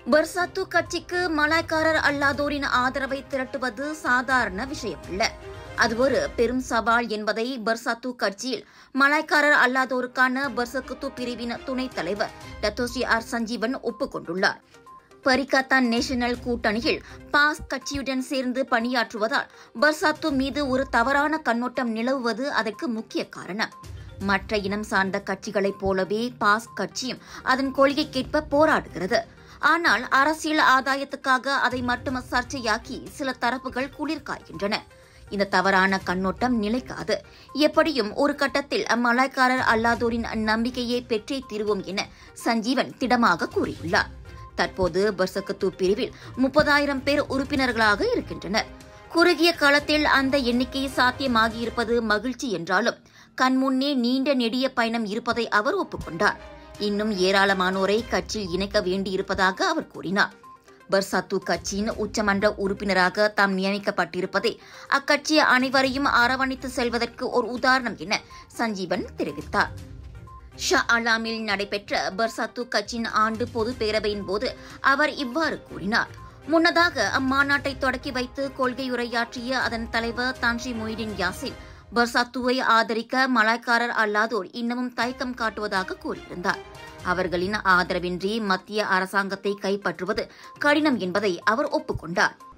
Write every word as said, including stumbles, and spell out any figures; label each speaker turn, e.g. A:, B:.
A: Bersatu கட்சிக்கு மலாய்க்காரர் அல்லாதோரின் ஆதரவை திரட்டுவது சாதாரண விஷயமல்ல. அது ஒரு பெரும் சவால் என்பதை பர்சாத்து கட்சியில் மலாய்க்காரர் அல்லாதோருக்கான பர்சகுத்து பிரிவின் துணைத் தலைவர் டத்தோஸ்ரீ ஆர் சஞ்சீவன் ஒப்புக்கொண்டுள்ளார். பரிகாத்தான் நேஷனல் கூட்டணியில் பாஸ் கட்சியுடன் சேர்ந்து பணியாற்றுவதால் பர்சாத்து மீது ஒரு தவறான கண்ணோட்டம் நிலவுவது அதற்கு முக்கிய காரணம். மற்ற இனம் சார்ந்த கட்சிகளைப் போலவே பாஸ் கட்சியும் அதன் கொள்கைக்கேற்ப போராடுகிறது. ஆனால் அரசியல் ஆதாயத்துக்காக அதை மட்டும் சர்ச்சையாக்கி சில தரப்புகள் குளிர் காய்கின்றன. இந்த தவறான கண்ணோட்டம் நிலைக்காது. எப்படியும் ஒரு கட்டத்தில் மலாய்க்காரர் அல்லாதோரின் நம்பிக்கையை பெற்றே தீருவோம் என சஞ்சீவன் திடமாக கூறியுள்ளார். தற்போது பர்சகுத்து பிரிவில் முப்பதாயிரம் பேர் உறுப்பினர்களாக இருக்கின்றனர். குறுகிய காலத்தில் அந்த எண்ணிக்கை சாத்தியமாகியிருப்பது மகிழ்ச்சி என்றாலும் கண்முன்னே நீண்ட நெடிய பயணம் இருப்பதை அவர் ஒப்புக்கொண்டார். இன்னும் ஏராளமானோரை கட்சியில் இணைக்க வேண்டியிருப்பதாக அவர் கூறினார். பர்சாத்து கட்சியின் உச்சமன்ற உறுப்பினராக தாம் நியமிக்கப்பட்டிருப்பதை அக்கட்சி அனைவரையும் அரவணைத்து செல்வதற்கு ஒரு உதாரணம் என சஞ்சீவன் தெரிவித்தார். ஷா அலாமில் நடைபெற்ற பர்சாத்து கட்சியின் ஆண்டு பொதுப் பேரவையின் போது அவர் இவ்வாறு கூறினார். முன்னதாக அம்மாநாட்டை தொடக்கி வைத்து கொள்கையுரையாற்றிய அதன் தலைவர் தான்ஸ்ரீ மொய்தீன் யாசின் பர்சாத்துவை ஆதரிக்க மலாய்க்காரர் அல்லாதோர் இன்னமும் தயக்கம் காட்டுவதாக கூறியிருந்தார். அவர்களின் ஆதரவின்றி மத்திய அரசாங்கத்தை கைப்பற்றுவது கடினம் என்பதை அவர் ஒப்புக்கொண்டார்.